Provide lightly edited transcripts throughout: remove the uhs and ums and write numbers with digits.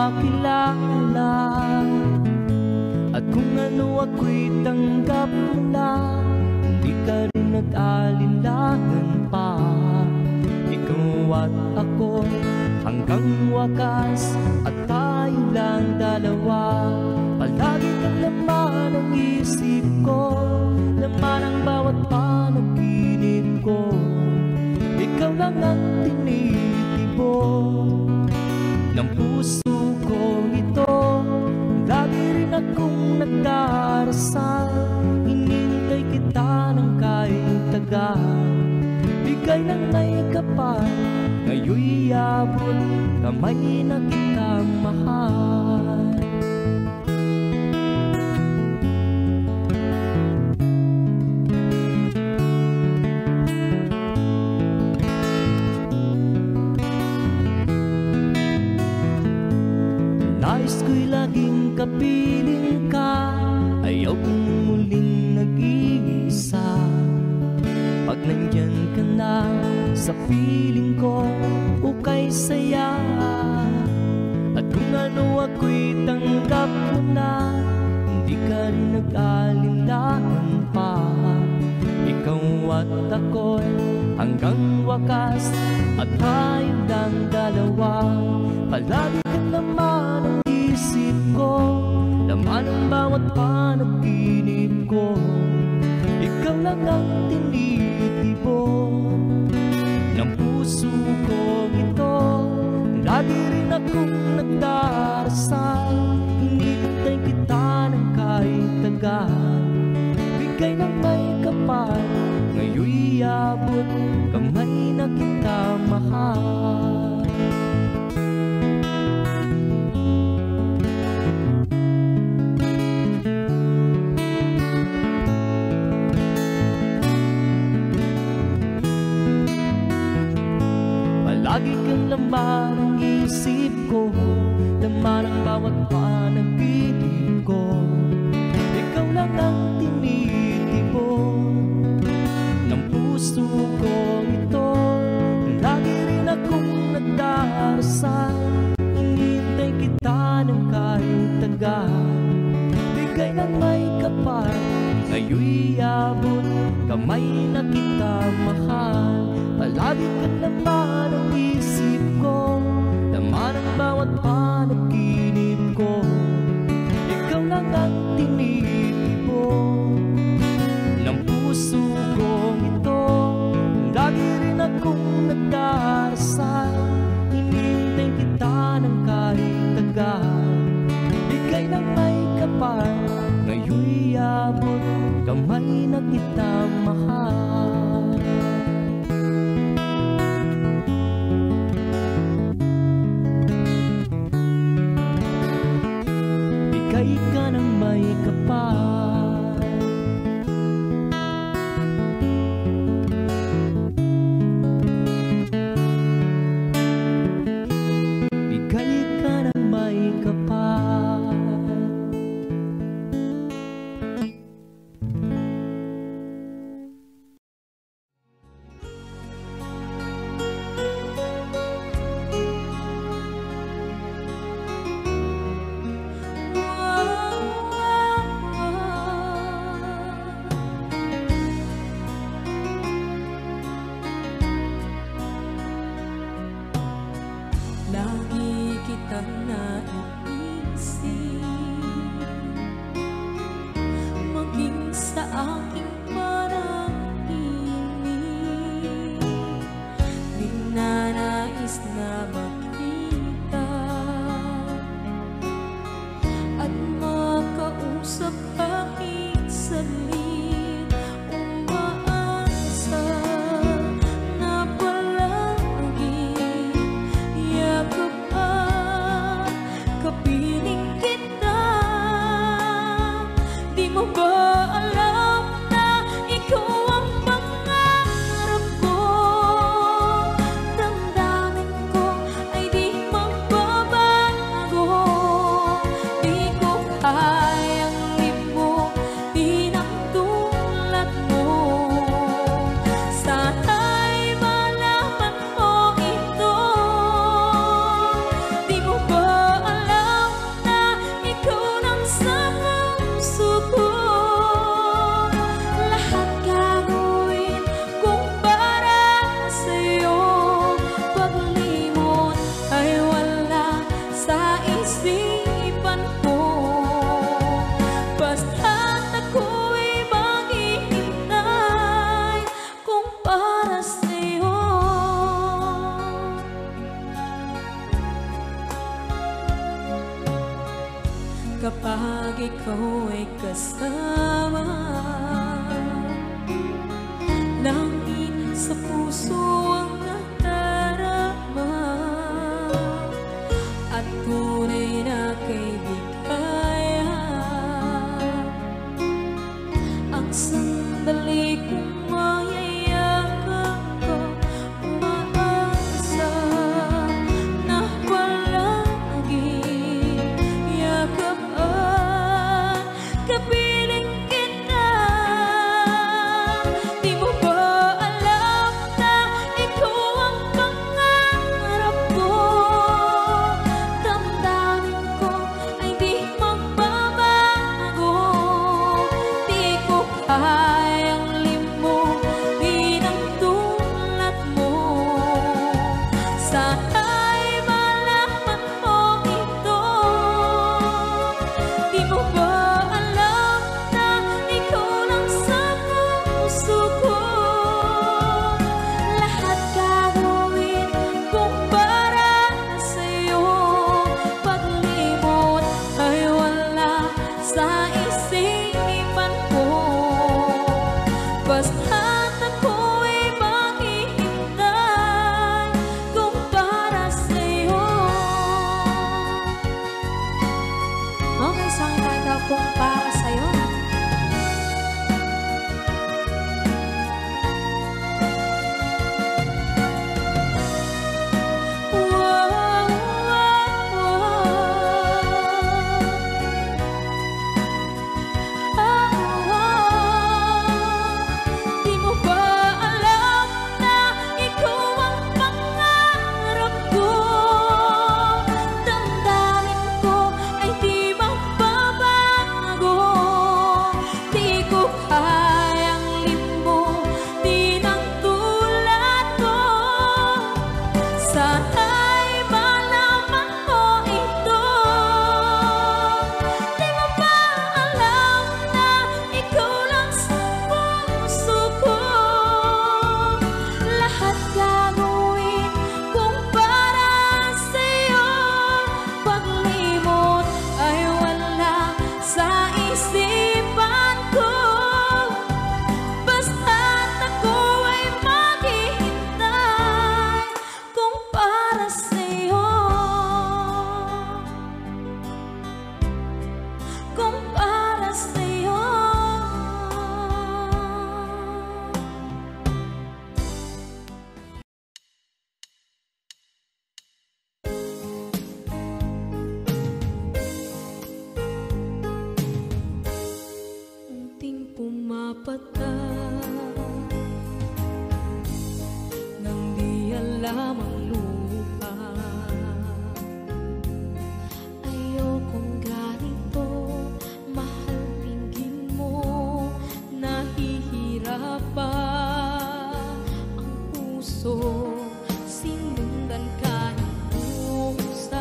makilala. At kung ano ako'y tanggap mo na, hindi ka rin nag-alinlangan pa. Ikaw at ako hanggang wakas, at tayo lang dalawa. Palagi kang laman ng isip ko, laman ang bawat panaginip ko. Ikaw lang ang tinitibok ng puso ko ito. Lagi rin akong nagdarasal, hinintay kita ng kahit tagal. Bigay ng may kapal, ngayon'y abot kamay na kita mahal. Nais ko'y laging kapiling ka, ayaw kong muling nag-iisa. Pag nandyan ka na sa piling ko, ukay saya. At kung ano ako'y tanggap mo na, hindi ka rin nag-alinlangan pa. Ikaw at ako'y hanggang wakas, at tayo lang dalawa. Palagi ka naman ang isip ko, laman ang bawat panaginip ko. Ikaw lang ang tinitibok ng puso ko ito. Lagi rin akong nagdarasal, hinintay kita ng kahit tagal. Bigay ng may kapal, ngayon'y abot kamay na kita mahal. Lagi kang laman ng isip ko, laman ang bawat panaginip ko. Ikaw lang ang tinitibok ng puso ko ito. Lagi rin akong nagdarasal, hinintay kita ng kahit tagal. Bigay ng may kapal, ngayon'y abot kamay na kita mahal. Palagi ka naman ang isip ko, laman ang bawat panaginip ko. Ikaw lang ang tinitibok ng puso ko ito. Lagi rin akong nagdarasal, hinintay kita ng kahit tagal. Bigay ng may kapal, ngayon'y abot kamay na kita mahal. Bigay ka ng may kapal, bigay ka ng may kapal. kapag ikaw ay kasama. Langit sa puso ang nadarama at tunay na kaibigan. Ang sandali kong mayayakap ko, umaasa na palaging yakap at kapiling kita. Di mo ba alam na ikaw ang pangarap ko? Damdamin ko ay di magbabago. Di ko kayang limutin ang tulad mo. Sana'y malaman mo ito. Di mo ba alam na ikaw lang sa puso ko? Lahat gagawin kung para sa'yo. Paglimot ay wala sa isipan ko. Basta't ako'y maghihintay kung para sa'yo. Okay, isang kanta kung para sa'yo. Di mo ba alam na ikaw ang pangarap ko? Damdamin ko ay di magbabago. Di ko kayang limutin ang tulad ko. Sana'y malaman mo ito. Di mo ba alam na ikaw lang sa puso ko? Lahat gagawin kung para sa'yo. Paglimot ay wala sa isipan ko. Basta't ako ay maghihintay kung para sa'yo. Kung para sa'yo. Unting pumapata nang di alam ang lupa. Ayokong ganito, mahal, tingin mo nahihirapan ang puso. Sinundan ka ng pusa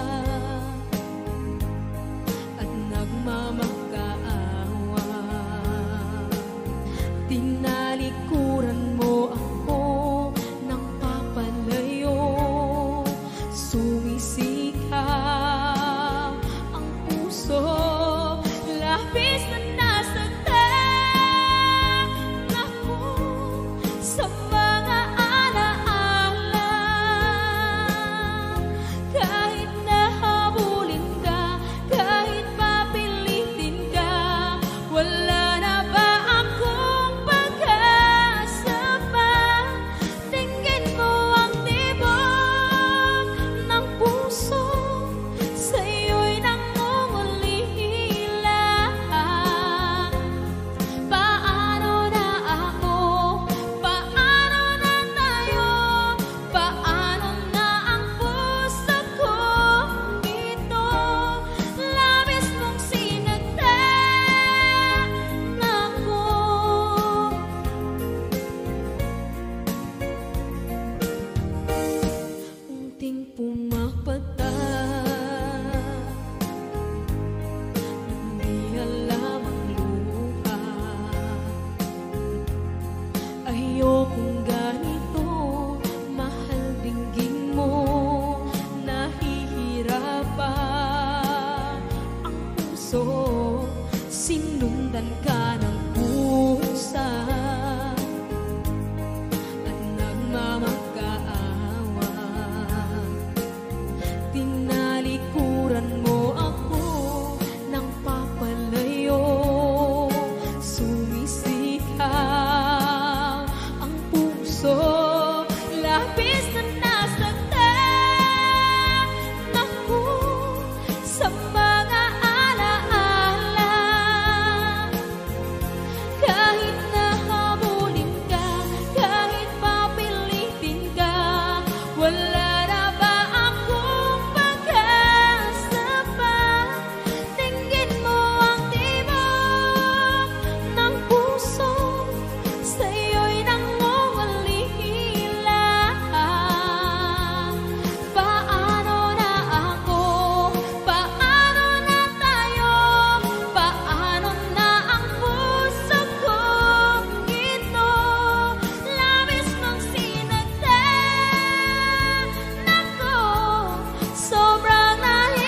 at nagmamakaawa. Tinalikuran mo ako ng papalayo. Sumisikap ang puso, labis na nasaktan ako sa mga alaala. Kahit nahabulin ka, kahit papilitin ka, wala na ba akong pag-asa pa? Tingin mo ang tibok ng puso, sa'yo'y nangungulila. puso, sinundan ka ng pusa at nagmamakaawa. Tinalikuran mo ako ng papalayo, sumisigaw ang puso, labis na nasaktan ako sa mga alaala. Kahit nahabulin ka, kahit papilitin ka, wala na ba akong pag-asa pa? Tingin mo ang tibok ng puso, sa'yo'y nangungalila. Paano na ako? Paano na tayo? Paano na ang puso kong ito? Labis mong sinagdan ako, sobrang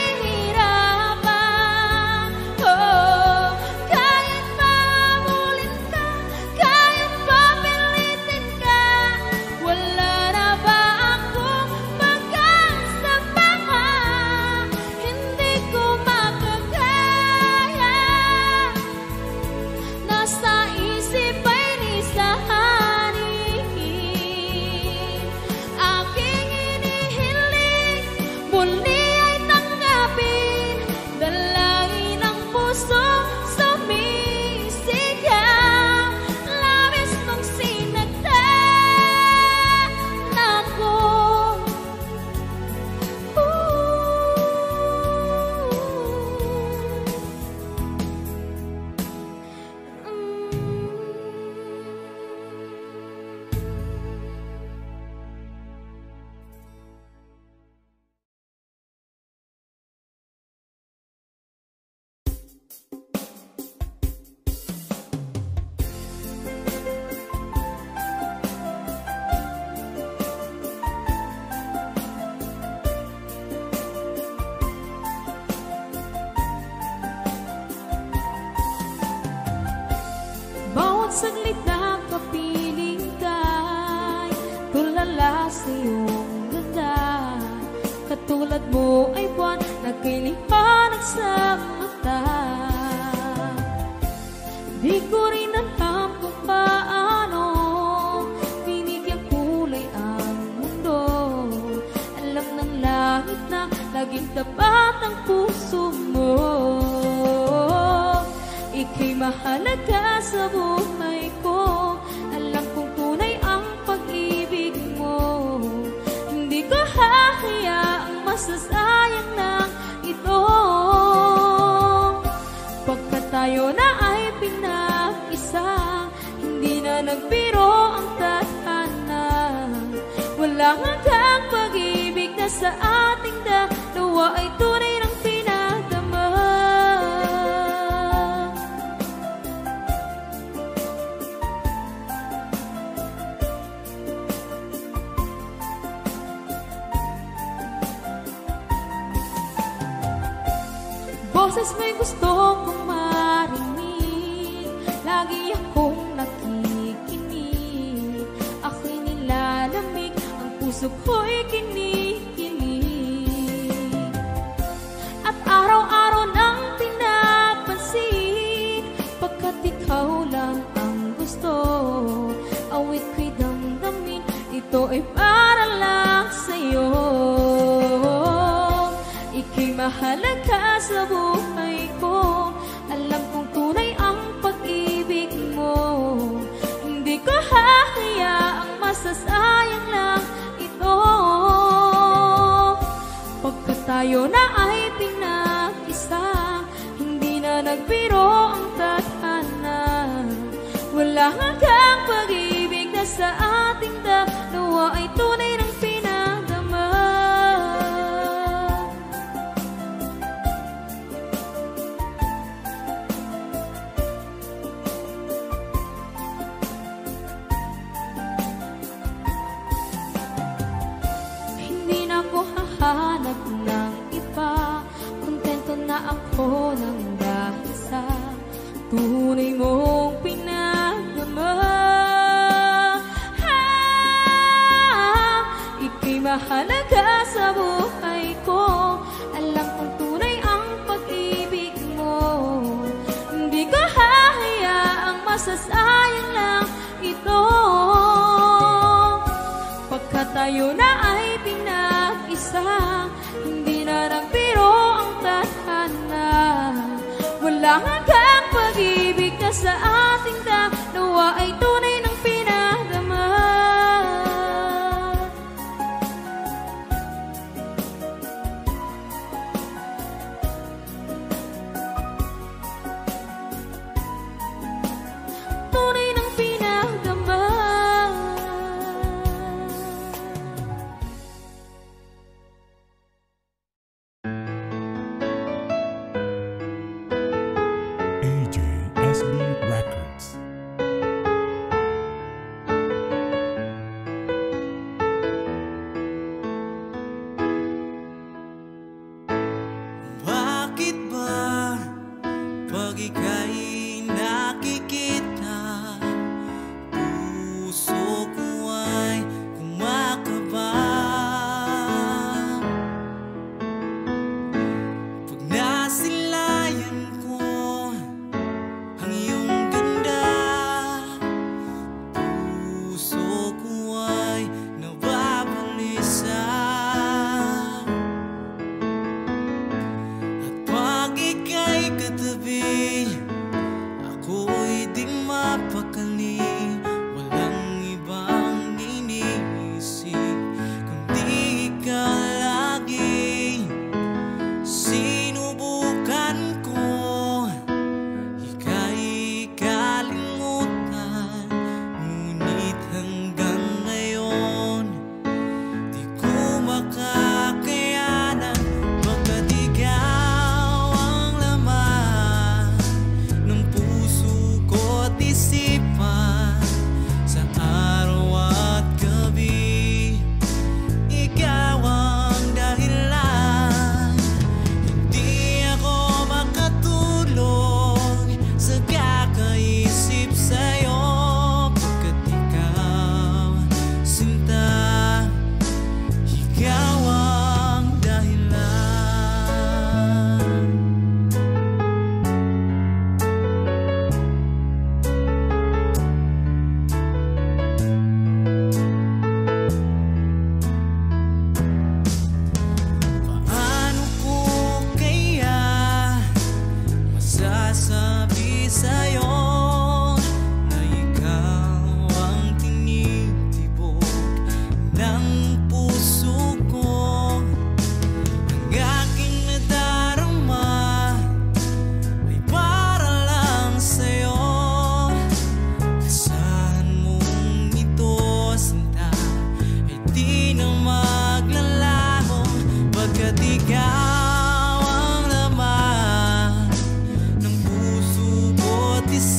nahihirapan. Oh, kahit mahabulin ka, kahit papilitin ka, wala na ba akong pag-asa pa? Hindi ko makakaya, nasa isip ay nisahanin. Aking inihiling, muli ay tanggapin, dalangin ng puso, sumisigaw. Labis mong sinagdan ako. Bawat saglit na kapiling ka'y tulala sa iyong ganda. Katulad mo ay buwan na kay liwanag sa mata. Di ko rin alam kung paano binigyan kulay ang mundo. Alam ng langit na laging tapat ang puso mo. Ika'y mahalaga sa buhay ko. Alam kong tunay ang pag-ibig mo. Hindi ko hahayaang masasayang na ito. Pagkat tayo na ay pinag-isa, hindi na nagbiro ang tadhana. Walang hanggang pag-ibig na sa ating dalawa ay tunay ng pinagdama. Boses mo'y gusto kong marinig, lagi akong nakikinig. Ako'y nilalamig, ang puso ko'y kinikilig. At araw-araw nang pinapansin, pagkat ikaw lang ang gusto. Awit ko'y damdamin, ito ay para lang sa'yo. Ika'y mahalaga sa buhay ko. Alam kong tunay ang pag-ibig mo. Hindi ko hahayaang masasayang lang ito. Pagkat tayo na ay pinag-isa, hindi na nagbiro ang tadhana. Wala hanggang pag-ibig na sa ating dalawa ay tunay ng pinagdama. Hindi na ako hahanap ng iba, kontento na ako ng dahil. masasayang lang ito. Pagkat tayo na ay pinag-isa, hindi na nagbiro ang tadhana. Walang hanggang pag-ibig na sa ating dalawa ay tunay ng pinadama. Tunay ng pinadama. AJSB Records. Bakit ba pag ika'y nakikita, puso ko ay kumakaba? Pag nasilayan ko ang iyong ganda, puso ko ay nababalisa. At pag ika'y katabi, ako'y di mapakali. Walang ibang iniisip kundi ikaw lagi. Sinubukan ko ika'y kalimutan, ngunit hanggang ngayon di ko makakayanan. Pagkat ikaw ang laman ng puso ko't isipan, sa araw at gabi ikaw ang dahilan. Hindi ako makatulog sa kakaisip sa'yo, pagkat ikaw, sinta, ikaw ang dahilan. Paano ko kaya masasabi sa'yo na ikaw ang tinitibok ng puso ko? Ang aking nadarama ay para lang sa'yo. Asahan mong ito, sinta, ay di na maglalaho, pagkat ikaw ang laman ng puso ko't isipan.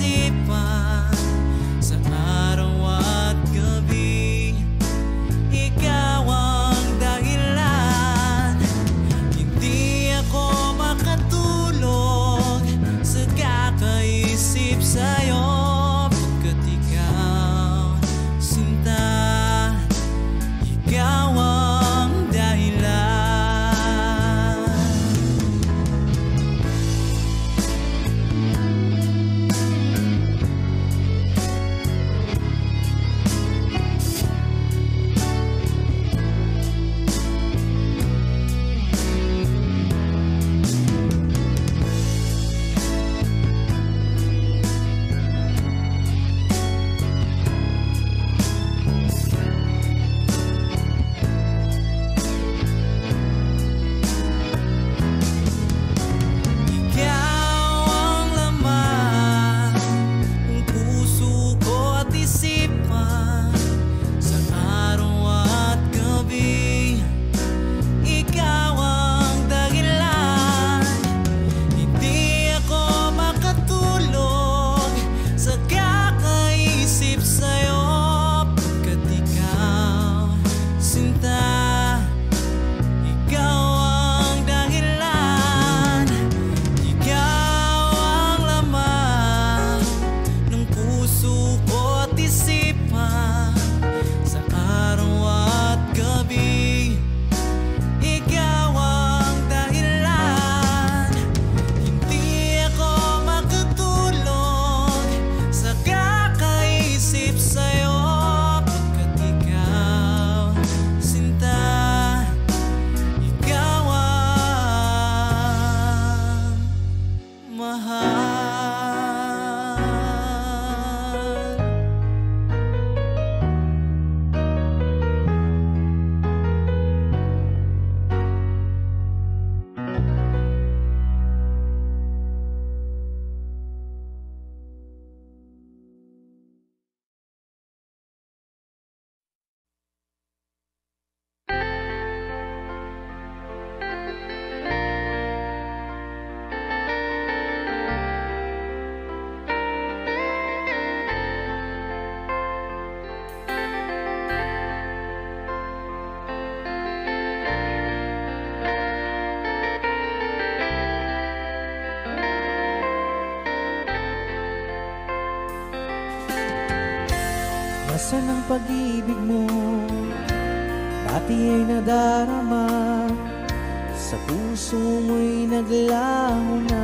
Nasaan ang pag-ibig mo? Pati ay nadarama, sa puso mo'y naglaho na.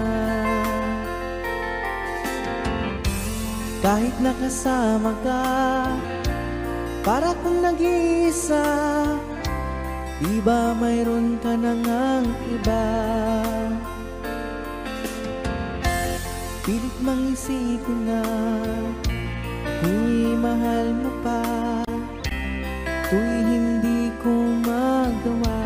Kahit nakasama ka, para kung nag-iisa, di ba mayroon ka na ngang iba? Pilit mang isipin na tu'y mahal mo pa, tu'y hindi ko magawa.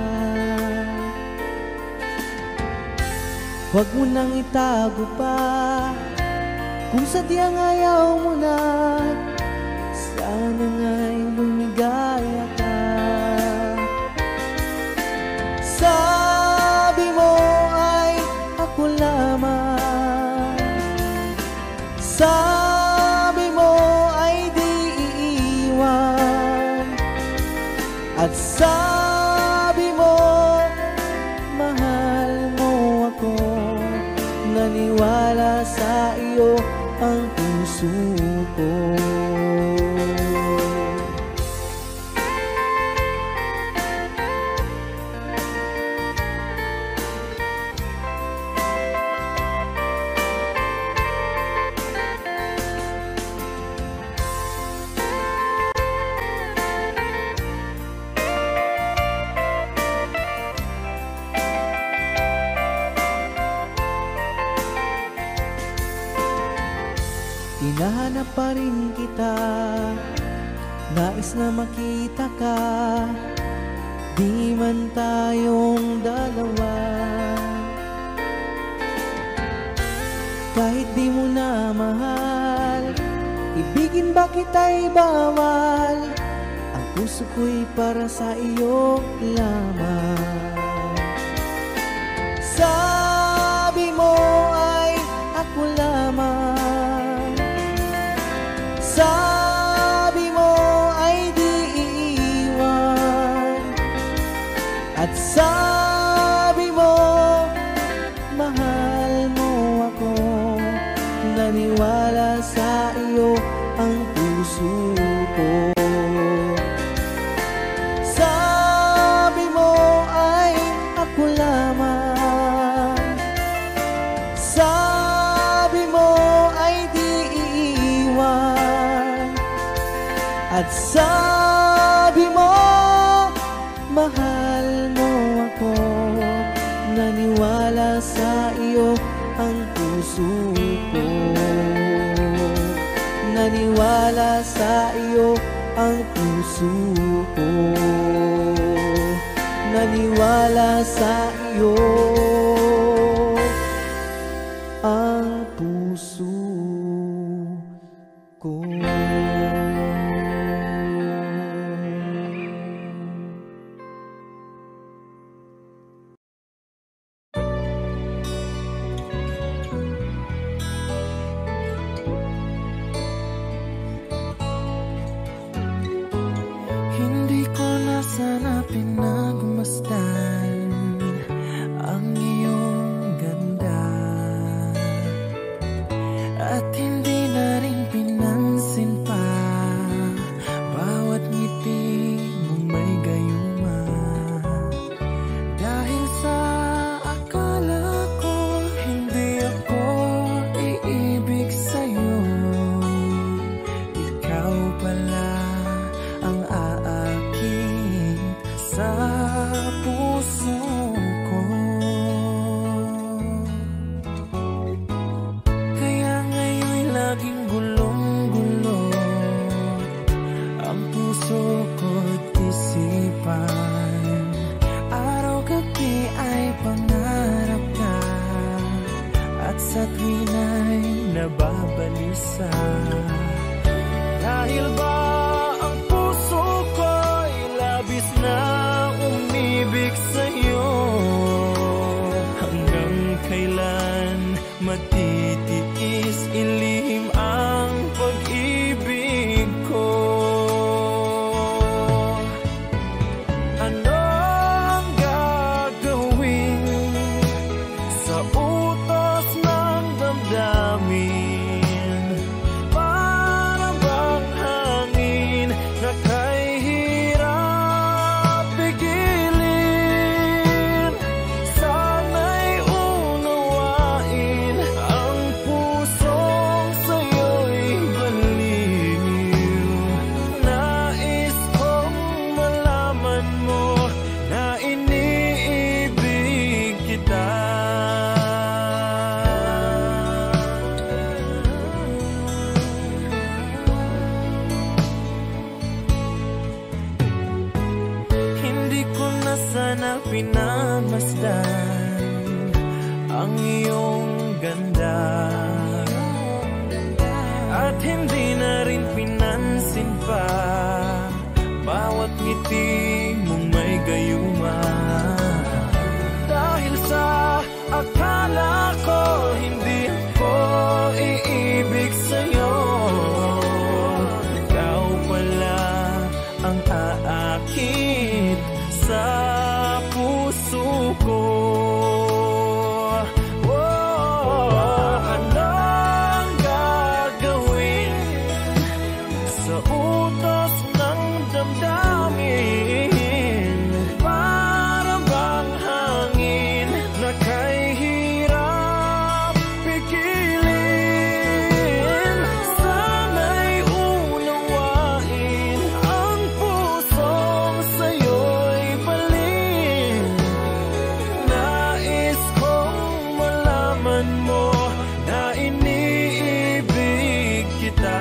Huwag mo nang itago pa, kung sadyang ayaw mo na, sana nga'y lumigaya ka. Sabi mo ay ako lamang, sabi mo ay di iiwan, at sabi mo mahal mo ako. Naniwala sa iyo ang puso ko. Hinahanap pa rin kita, nais na makita ka, di man tayong dalawa. Kahit di mo na mahal, ibigin ba kita'y bawal? Ang puso ko'y para sa iyo lamang. Sabi mo ay ako lamang, sabi mo ay di iiwan, at sabi mo mahal mo ako. Naniwala sa iyo ang puso ko. Sabi mo ay ako lamang, sabi mo ay di iiwan, at sabi mo mahal mo ako. Naniwala sa iyo ang puso ko. Naniwala sa iyo ang puso ko. Naniwala sa iyo ang puso ko. Hindi ko na sana pinagmasdan ang iyong ganda, at hindi na rin pinansin pa bawat ngiti mong may gayuma. Dahil sa akala ko hindi ako iibig sa'yo, ikaw pala ang aakit sa puso ko. akin ay nababalisa. Dahil ba ang puso ko'y labis na umibig sa'yo? Hanggang kailan matitiis ilihim ang pag-ibig ko? Ano ang gagawin sa utos ng damdamin? Para bang hangin na kay hirap pigilin? Sana'y unawain ang pusong sa'yo'y baliw. Nais kong malaman mo na iniibig kita. Hindi ko na sana pinamasdan ang iyong ganda, at hindi na rin pinansin pa bawat ngiti mong may gayuma. Dahil sa akala ko hindi ako iibig sa'yo, ikaw pala ang aakit sa puso ko. Ano ang gagawin sa utos ng damdamin? Para bang hangin na kay hirap pigilin? Sana'y unawain ang pusong sa'yo'y baliw. Nais kong malaman mo na iniibig kita.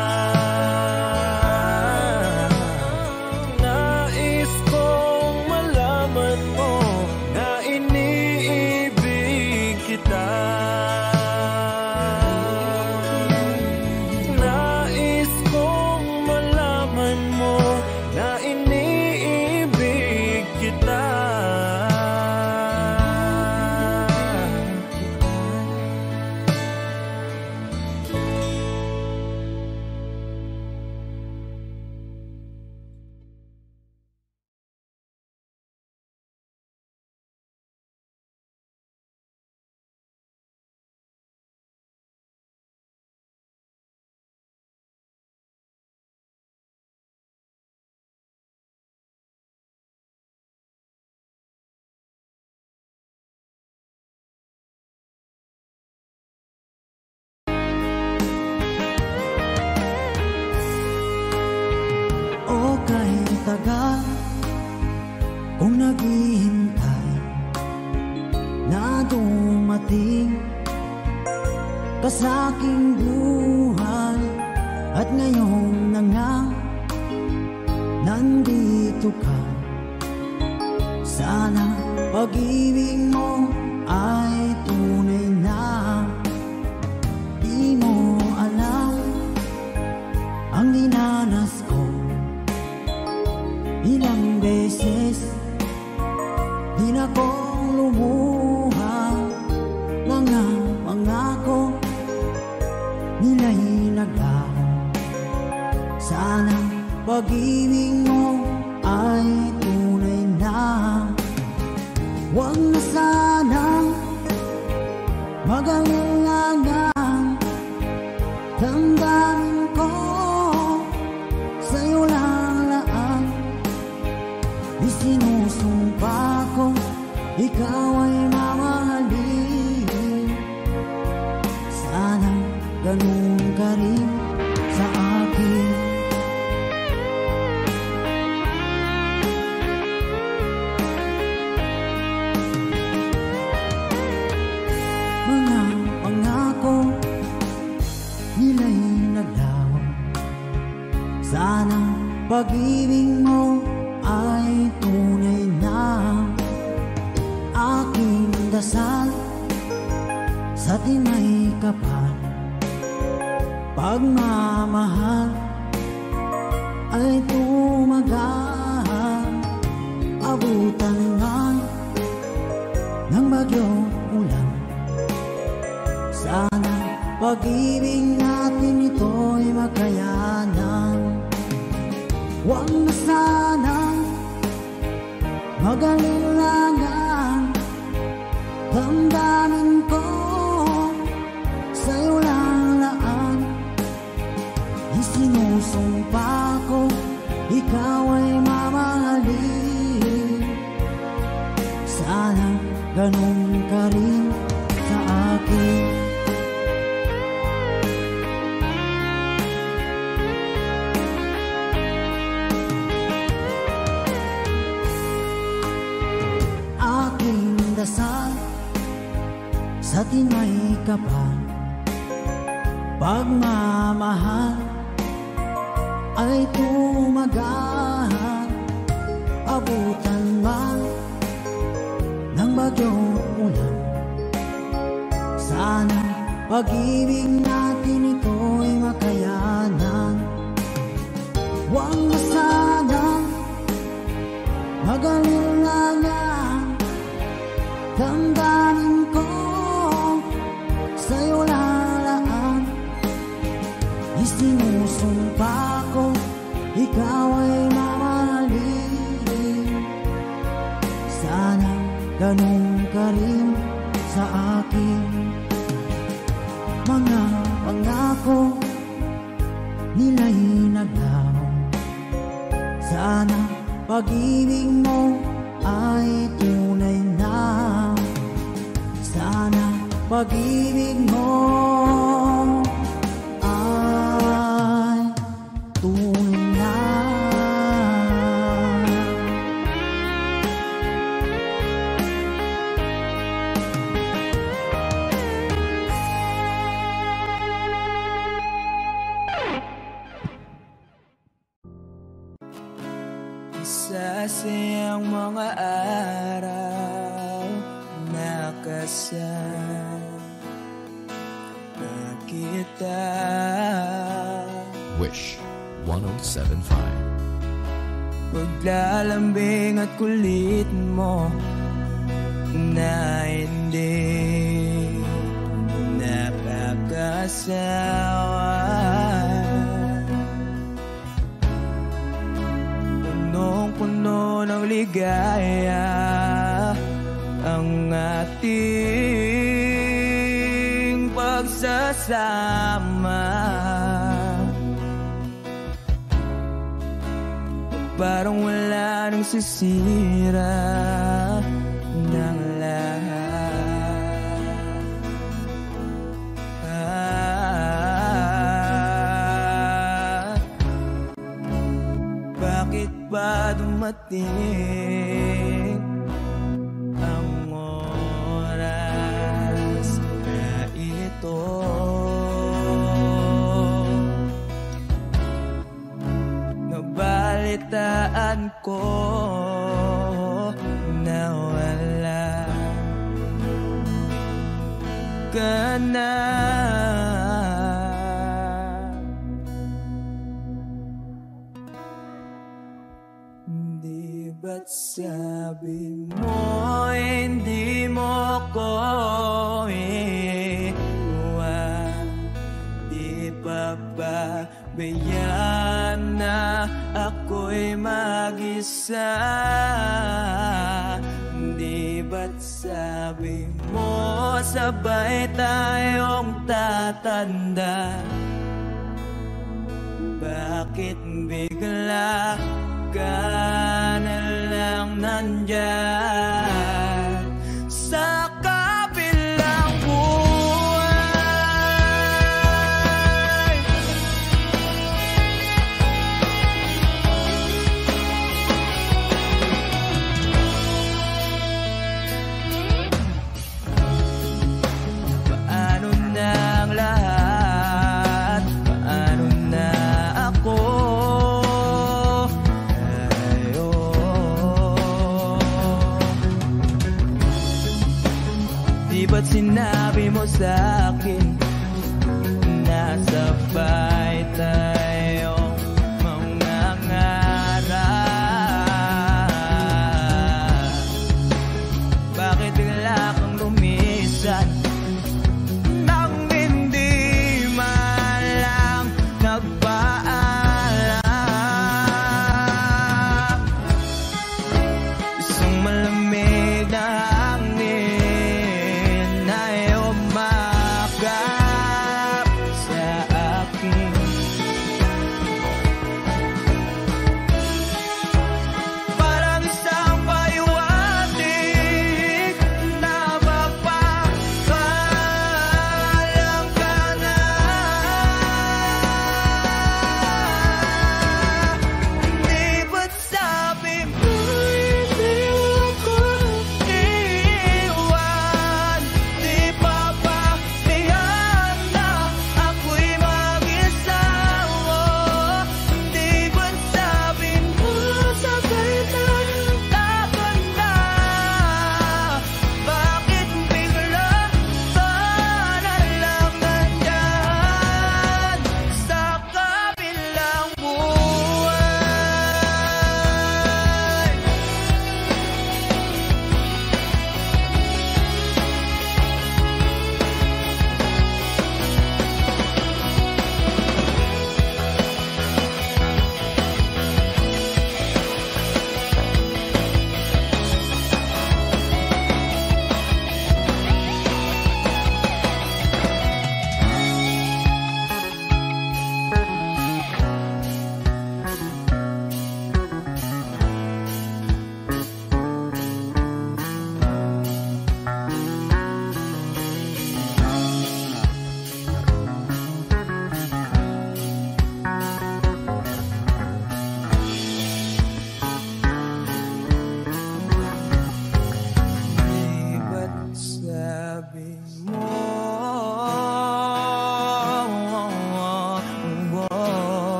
Nais kong malaman mo na iniibig kita. Nais kong malaman mo na iniibig kita. O kahit tagal kung naghihintay na dumating ka sa aking buhay, at ngayon na nga nandito ka. Sana pag-ibig mo ay tunay na. Di mo alam ang dinanas ko. Ilang beses di na kong lumuha, mga pangako nila'y naglaho. Sana pag-ibig mo ay tunay na. Huwag na sanang mag-alangang damdamin ko sa'yo lang. Isinusumpa ko ikaw ay mamahalin. Sana ganun ka rin sa akin. Mga pangako nila'y naglaho. Sana pag-ibig mo ay tunay na. Aking dasal sa timay ka kapal. Pagmamahal ay tumagal, abutan man ng bagyong ulan. Sana pag-ibig natin ito'y makayanan. Huwag na sanang mag-alilangan, damdamin ko sa'yo lang laan. Isinusumpa ko, ikaw ay mamahalin. Sana ganun ka rin sa akin. Aking dasal sa tinay kapal, pagmamahal ay tumagal, abutan man ng bagyong ulan. Sana pag-ibig natin ito'y makayanan. Huwag na sanang mag-alilangan, damdamin ko sa'yo lalaan. Isinusumpa ko, ikaw ay mamahalin. Sana ganun ka rin sa akin. Mga pangako nila'y naglaho. Sana pag-ibig mo ay tunay na. Sana pag-ibig mo ay tunay na. Sasayang mga araw na kasama kita. Wish 107.5. Paglalambing at kulit mo na hindi nakakasawa. Punong-puno ng ligaya ang ating pagsasama. Parang wala nang sisira ng lahat. Bakit ba dumating ang oras na ito? Nabalitaan ko na wala ka na. Di ba't sabi mo hindi mo ko iwan? Di pa ba bayaan na ako'y mag-isa? Di ba't sabi mo sabay tayong tatanda? Bakit bigla ka na lang nandyan sa kabilang buhay? Paano na ang lahat? Paano na ako?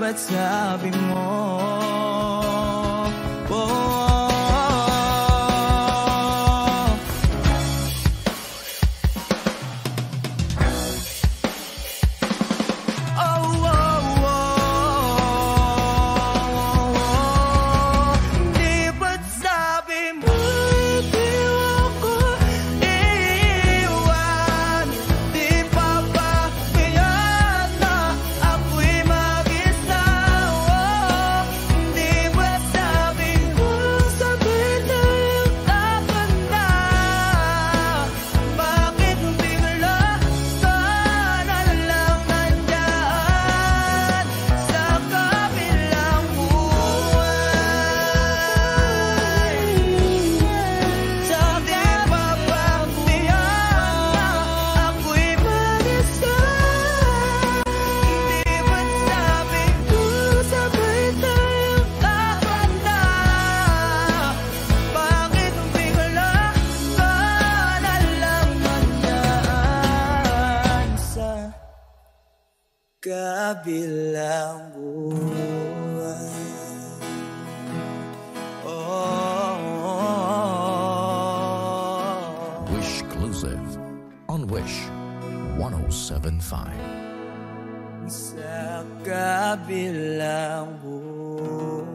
ba't sabi mo? Kabilang buwan. Wish Exclusive on Wish 107.5. Sa kabilang buwan.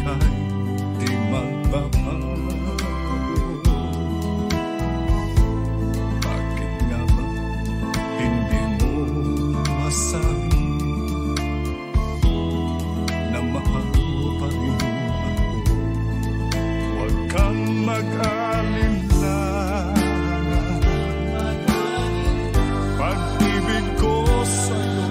ika'y di magbabago. Bakit nga ba hindi mo masabi na mahal mo pa rin ako? Huwag kang mag-alala, pag-ibig ko sa'yo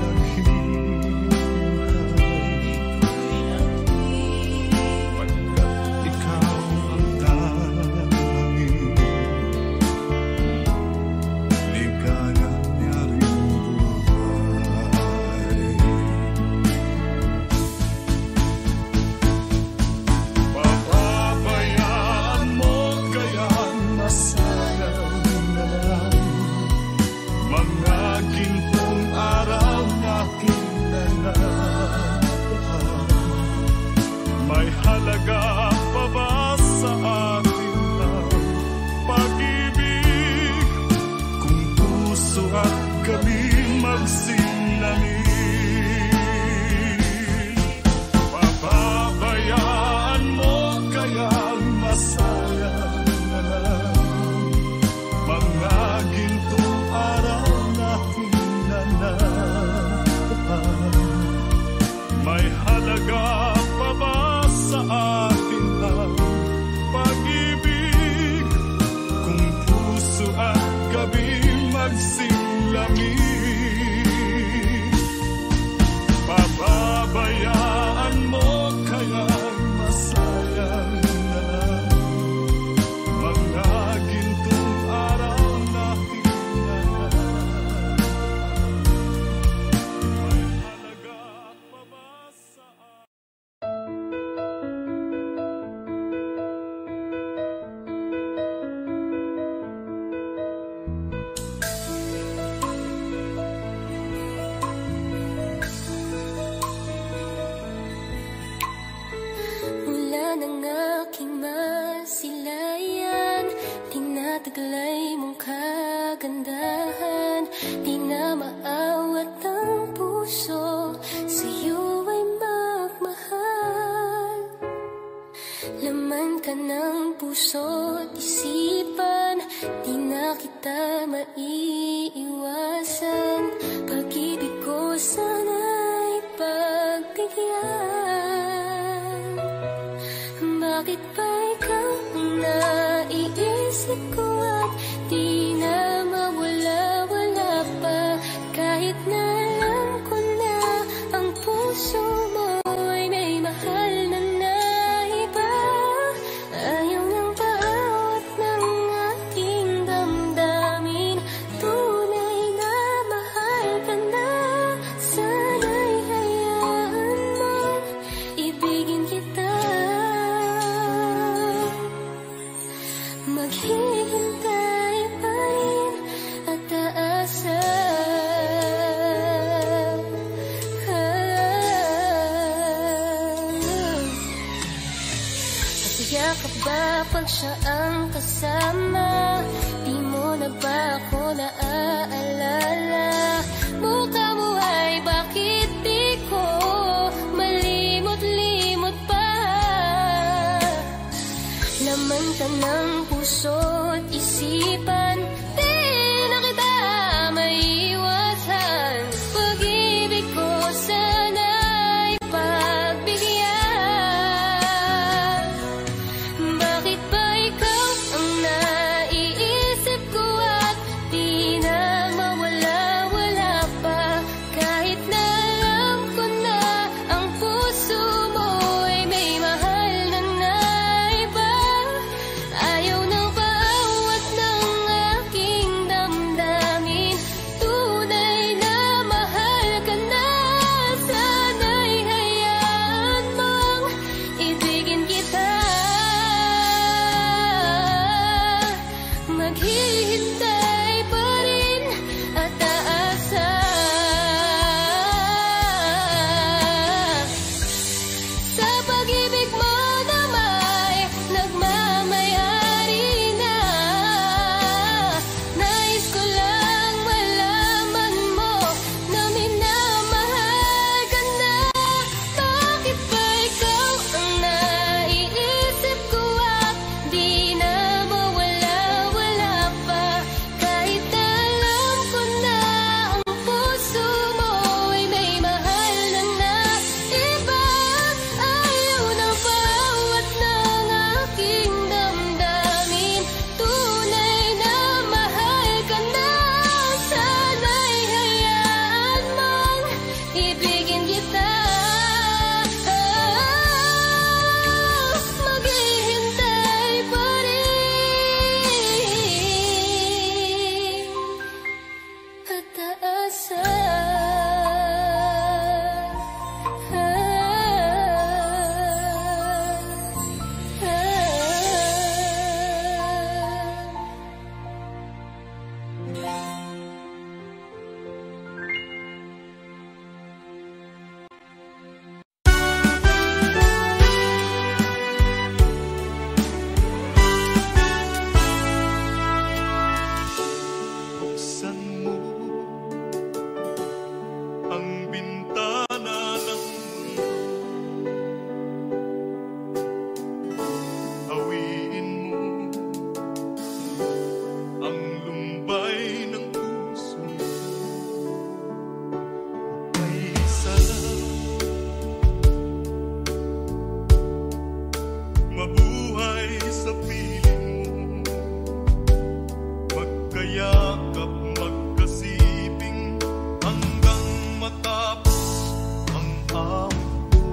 taglay mong kagandahan, di na maawat ang puso, sa'yo ay magmahal. Laman ka ng puso't isipan, di na kita maiiwasan. Pag-ibig ko sana'y pagbigyan. Bakit ba ikaw ang naiisip ko at di na mawala-wala pa? Kahit na alam ko na ang puso mo ay may mahal na naiba. Ayaw ng bawat ng aking damdamin, tunay na mahal ka na. Sana'y hayaan mo, ibigin kita. Maghihintay pa rin at aasa. Patiyakap ba pag siya ang kasama? Di mo na ba ako naaalala? Mukha mo ay bakit di ko malimot-limot pa? Laman ka ng puso't isipan, di na kita maiiwasan. Pag-ibig ko sana'y pagbigyan. Bakit ba ikaw ang naiisip ko at di na mawala-wala pa? Kahit na alam ko na ang puso mo ay may mahal na naiba. Ayaw ng bawat ng aking sa piling mo, magkayakap, magkasibing, hanggang matapos ang awit ko.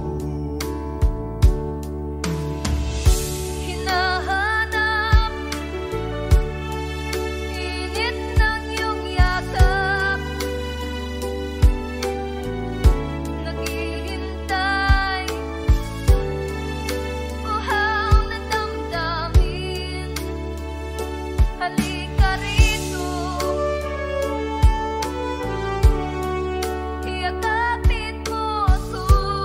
Hinahanap init ng iyong yakap, naghihintay uhaw na damdamin. Halika rito, iyakapin mo ako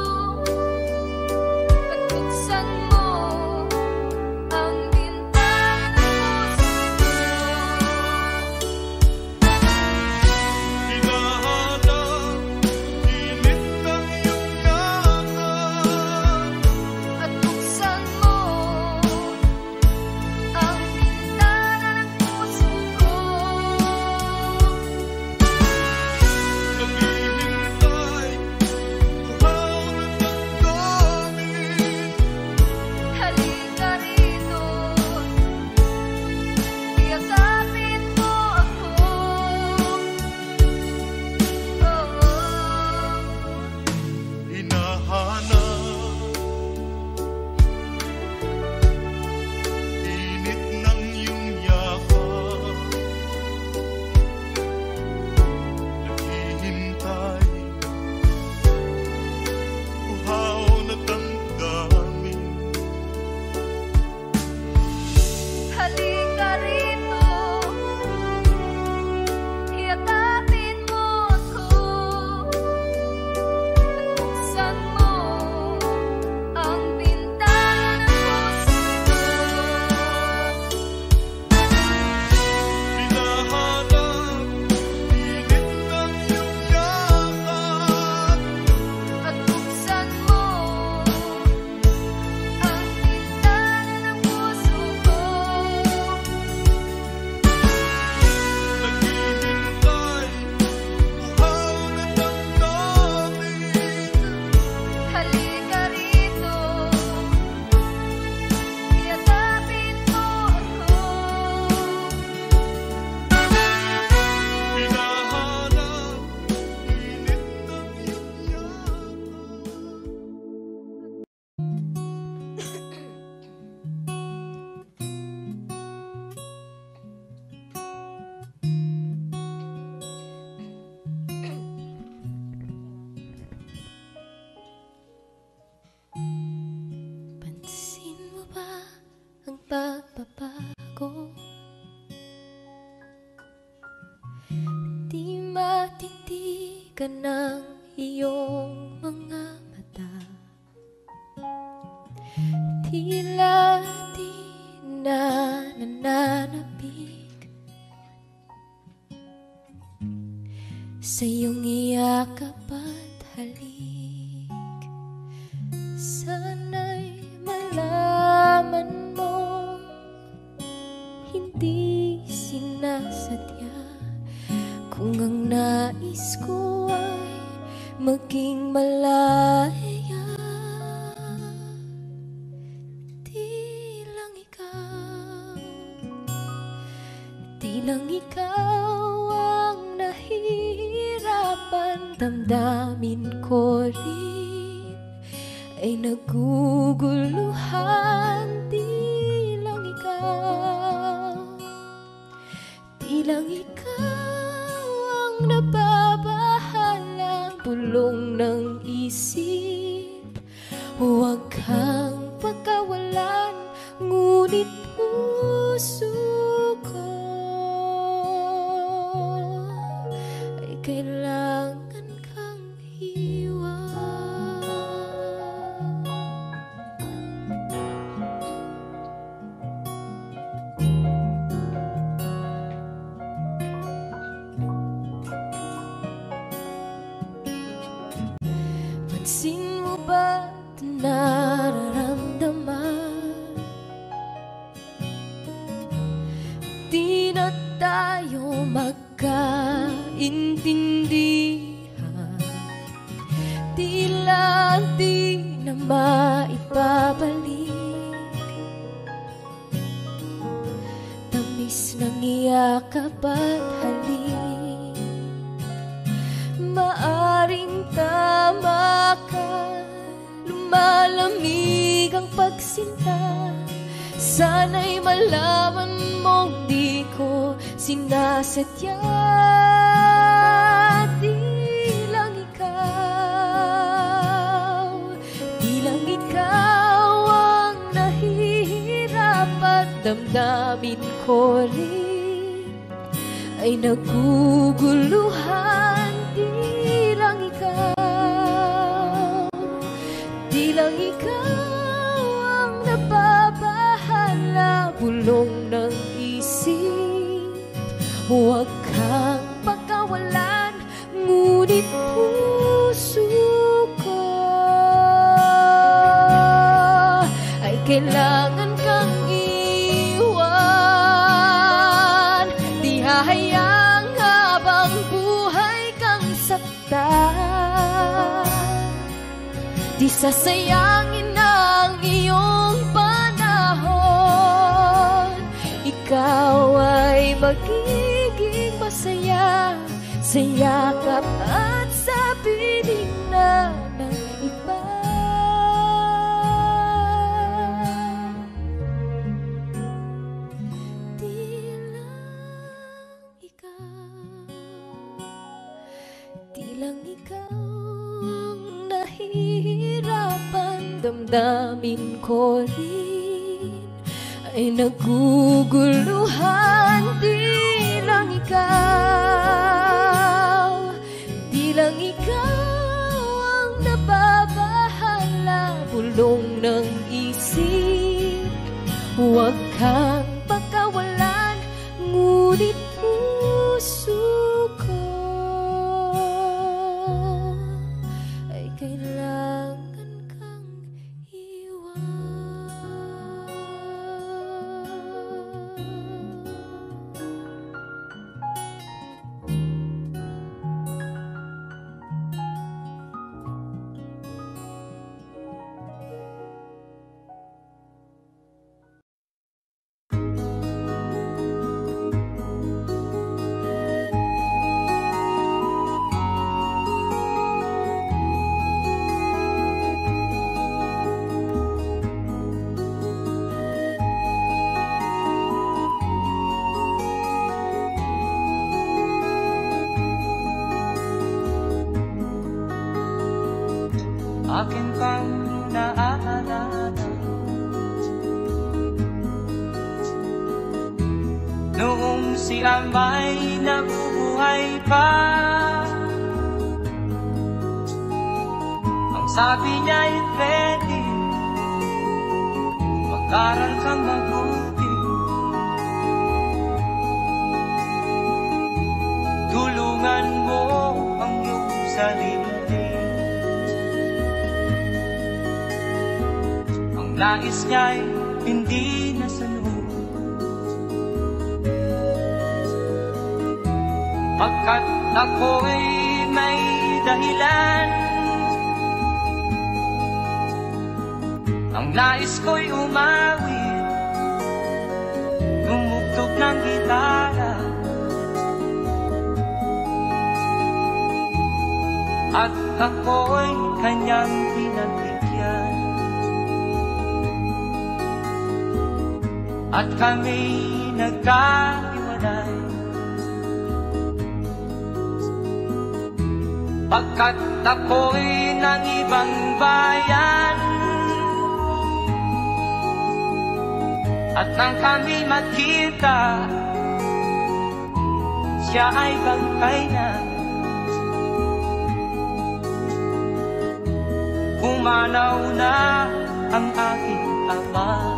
at buksan mo ang bintana ng puso ko. Hinahanap init ng iyong yakap, At buksan mo ang bintana ng puso ko. naghihintay, uhaw na damdamin. Halika rito, iyakapin mo ako. Hinahanap init ng iyong yakap, naghihintay, uhaw na damdamin. Halika rito, iyakapin mo ako. At buksan mo ang bintana ng puso ko. Hinahanap init ng iyong yakap, At buksan mo ang bintana ng puso ko. naghihintay, uhaw na damdamin. Halika rito, iyakapin mo ako. Hinahanap init ng iyong yakap. Pansin mo ba ang pagbabago? Di matitigan ng iyong mga mata. Tila di na nananabik sa iyong iyakap at halik. Sana'y malaman mo, hindi sinasadya, kung ang nais ko ay maging malaya. Di lang ikaw ang nahihirapan, damdamin ko rin ay naguguluhan. Di lang ikaw ang nababahalang bulong ng isip. Huwag kang pagkawalan, ngunit puso ko ay kailangan kang iwan. Pansin mo ba ito nararamdaman? Di na tayo magkaintindihan, tila di na maibabalik yakap at halik. Maaring tama ka, lumalamig ang pagsinta. Sana'y malaman mong di ko sinasadya. Di lang ikaw ang nahihirap at damdamin ko rin ay naguguluhan. Di lang ikaw ang nababahala, bulong ng isip. Huwag kang pagkawalan, ngunit puso ko ay kailangan kang iwan. Di hahayang habang buhay kang saktan. Di sasayangin ang iyong panahon. Ikaw ay magiging masaya sa yakap at sa piling na ng iba. Di lang ikaw ang nahihirapan, damdamin ko rin ay naguguluhan. Di lang ikaw ang nababahala, bulong ng isip. Huwag kang pagkawalan, ngunit puso ko ay kailangan kang iwan. Akin kang naaalala noong si Amay nabubuhay pa. Ang sabi niya'y pwede mag-aral kang mabuti, tulungan mo ang iyong sarili. Nais niya'y hindi nasunod, pagkat ako'y may dahilan. Ang nais ko'y umawit, tumugtog ng gitara, at ako'y kanyang pinagbigyan. At kami nagkahiwalay, pagkat ako'y ng ibang bayan. At nang kami magkita, siya ay bangkay na. Pumanaw na ang aking ama.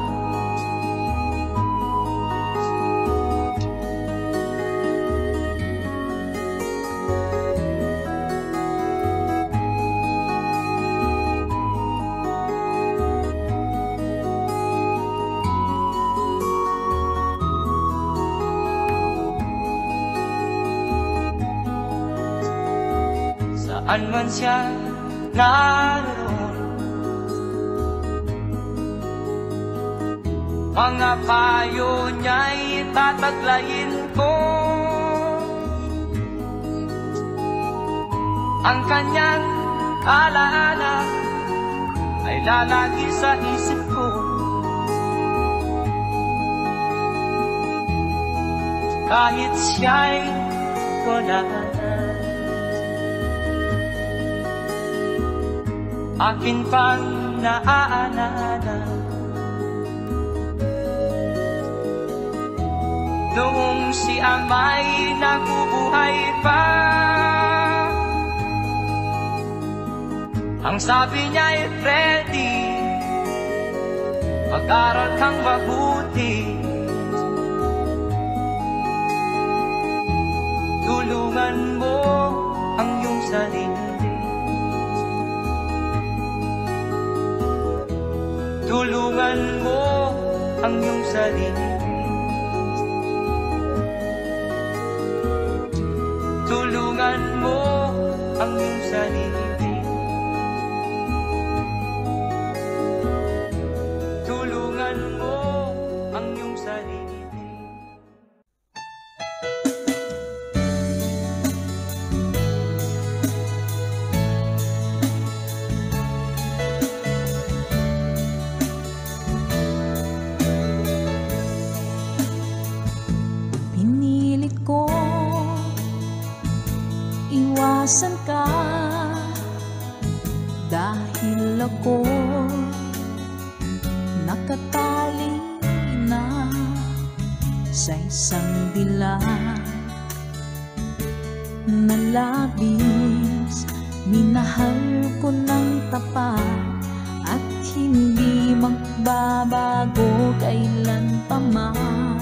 Saan man siya naroon, Mga payo niya'y tataglayin ko. Ang kanyang alaala ay lalagi sa isip ko. Kahit siya'y wala na, akin pang naaalala noong si Amay nabubuhay pa. Ang sabi niya'y Freddy, mag-aral kang mabuti, tulungan mo ang iyong sarili, tulungan mo ang iyong sarili, tulungan mo ang iyong sarili, tulungan mo ang iyong sarili. Iwasan ka dahil ako nakatali na sa isang dila na labis. Minahal ko ng tapat at hindi magbabago kailan pa man.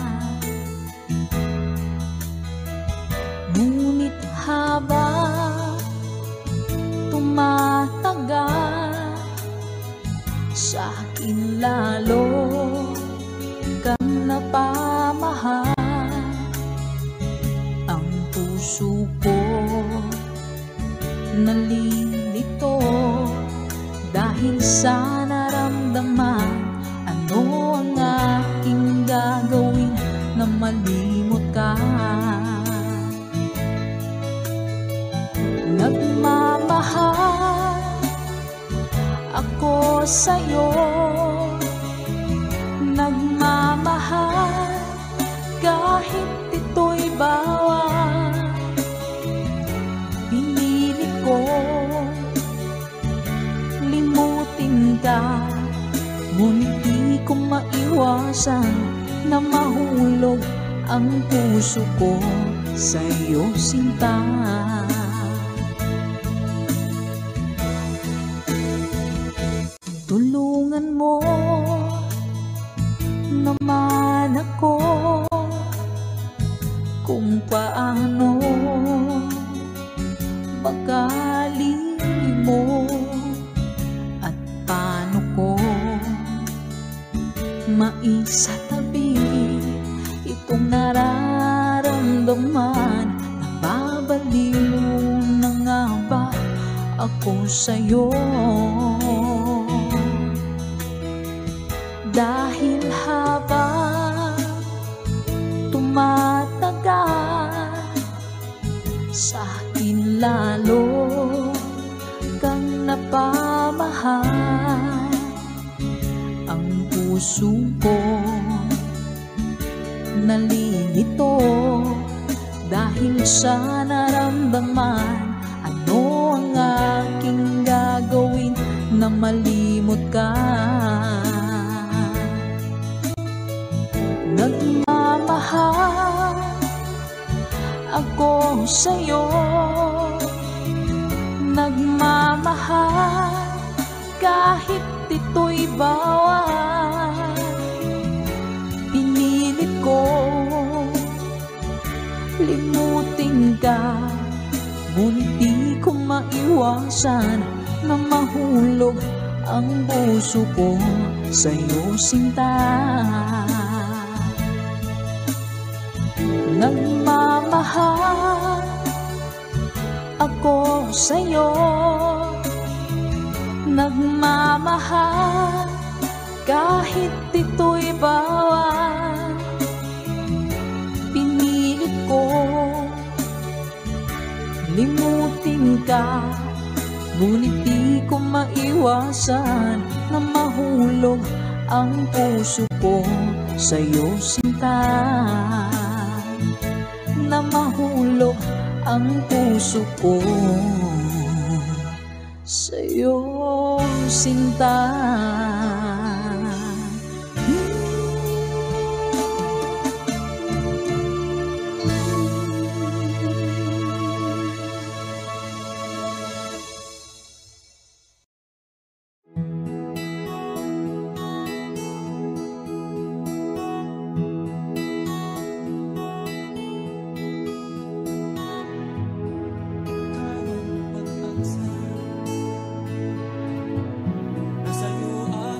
Ngunit habang tumatagal, sa akin lalo kang napamahal. Ang puso ko nalilito dahil sa naramdaman. Ano ang aking gagawin na malimot ka? Nagmamahal ako sa'yo, nagmamahal kahit ito'y bawal. Pinilit ko limutin ka, ngunit di ko maiwasan na mahulog ang puso ko sa'yo, sinta. Tulungan mo naman ako kung paano magaling at paano ko maisatabi itong nararamdaman. Nababaliw na nga ba ako sa'yo? Dahil habang tumatagal, sa akin lalo kang napamahal. Ang puso ko nalilito dahil sa naramdaman. Ano ang aking gagawin na malimot ka? Nagmamahal ako sa'yo, nagmamahal kahit ito'y bawal. Pinilit ko limutin ka, ngunit di ko maiwasan na mahulog ang puso ko sa'yo, sinta. Nagmamahal ako sa'yo, nagmamahal kahit ito'y bawal. kita, ngunit di ko maiwasan na mahulog ang puso ko sa'yo, sinta. Na mahulog ang puso ko sa'yo, sinta. Nasa'yo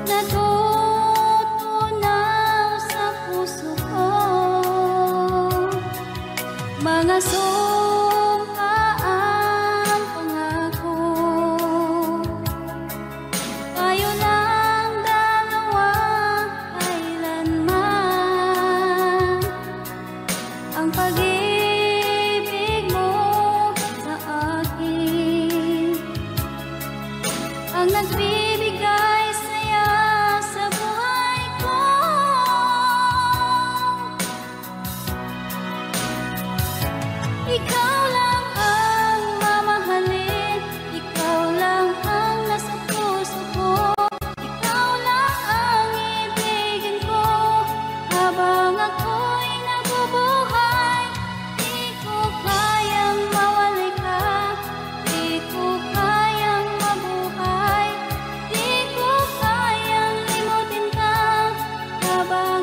natutunaw sa puso ko. Mga sumpaang pangako, tayo lang dalawa kailanman. Ang pag-ibig mo sa akin ang nagbibigay saya sa buhay ko. Ikaw lang ang mamahalin, ikaw lang ang nasa puso ko, ikaw lang ang ibigin ko habang ako'y nabubuhay. Di ko kayang mawalay ka, di ko kayang mabuhay, di ko kayang limutin ka habang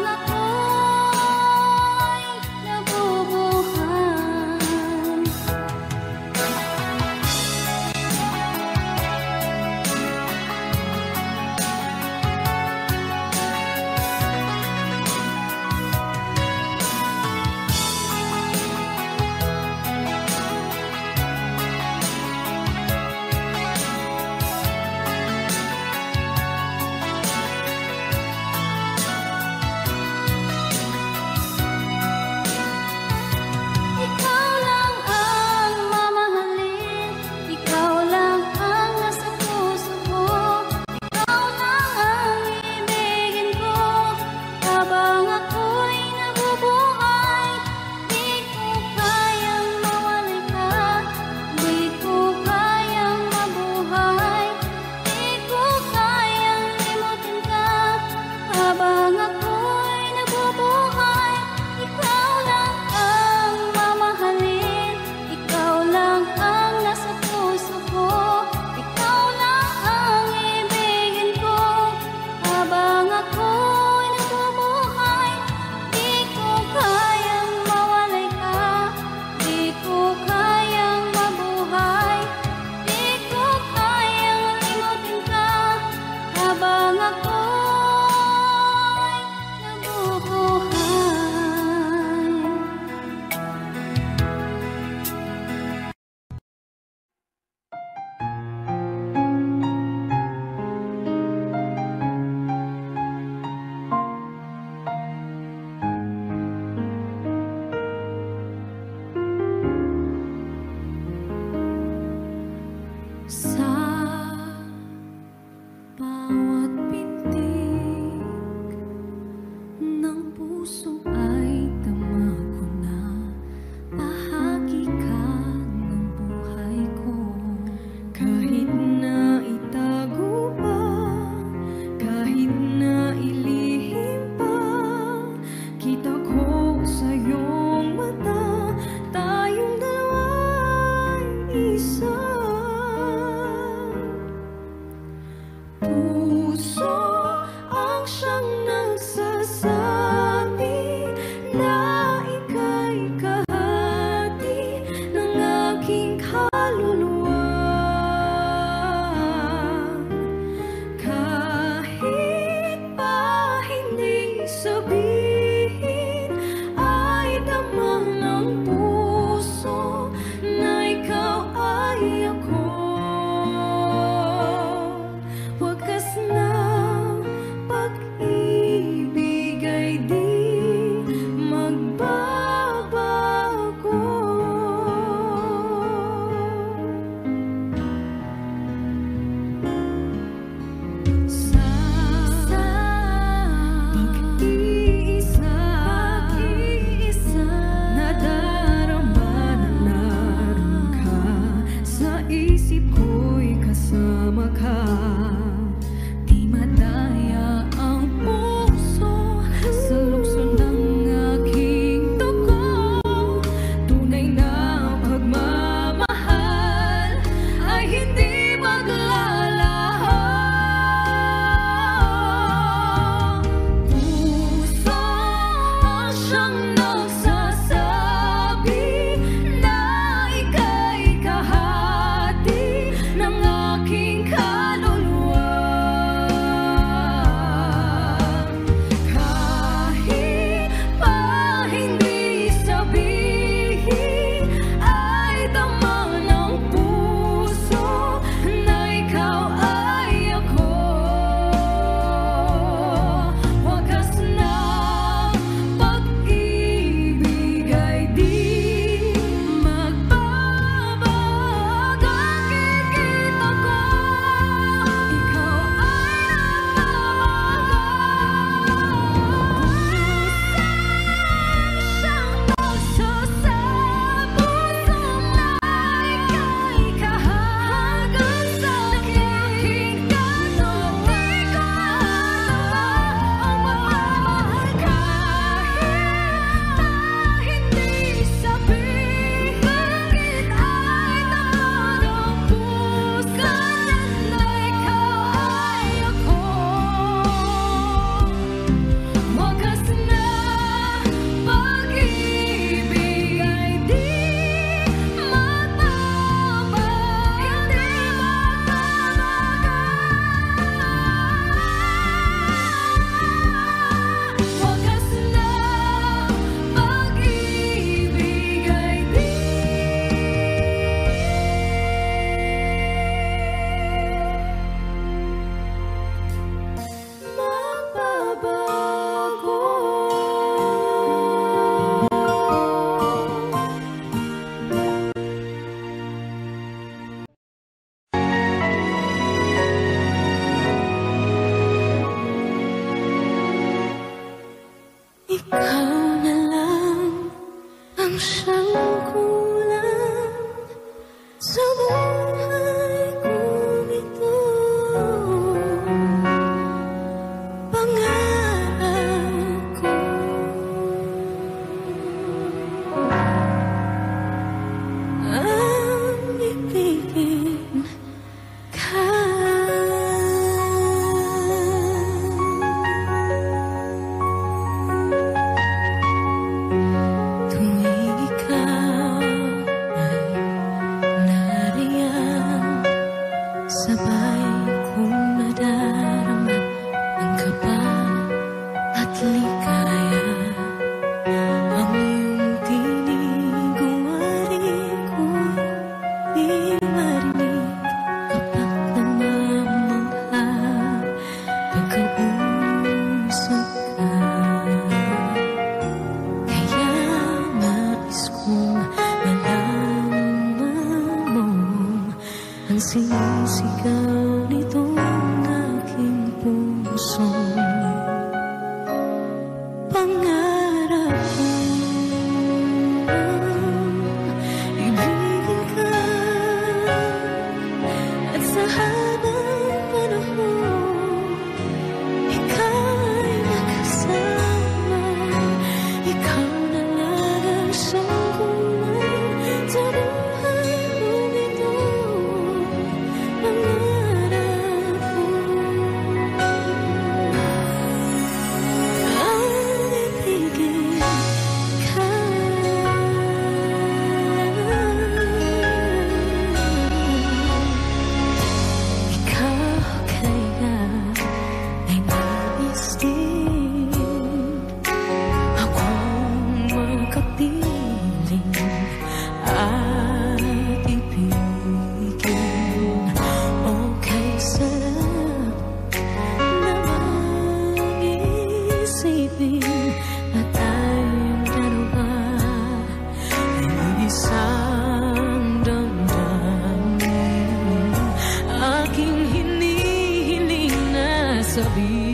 ako'y nabubuhay. Ikaw lang ang mamahalin, ikaw lang ang nasa puso ko, ikaw lang ang ibigin ko habang ako'y nabubuhay. Di ko kayang mawalay ka, di ko kayang mabuhay, di ko kayang limutin ka habang ako'y nabubuhay. Ikaw lang ang mamahalin, ikaw lang ang nasa puso ko, ikaw lang ang ibigin ko habang ako'y nabubuhay. Di ko kayang mawalay ka, di ko kayang mabuhay, di ko kayang limutin ka habang ako'y nabubuhay. Sa bawat pintig ng puso ay tama ko na bahagi ka ng buhay ko. Kahit na itago pa, kahit na ilihim pa, kita ko sa iyong mata, tayong dalawa'y isa. Puso ang siyang nagsasabi na ika'y kahati ng aking kaluluwa. Kahit pa hindi sabihin, ay damang ng puso na ikaw ay ako. Wagas na sabihin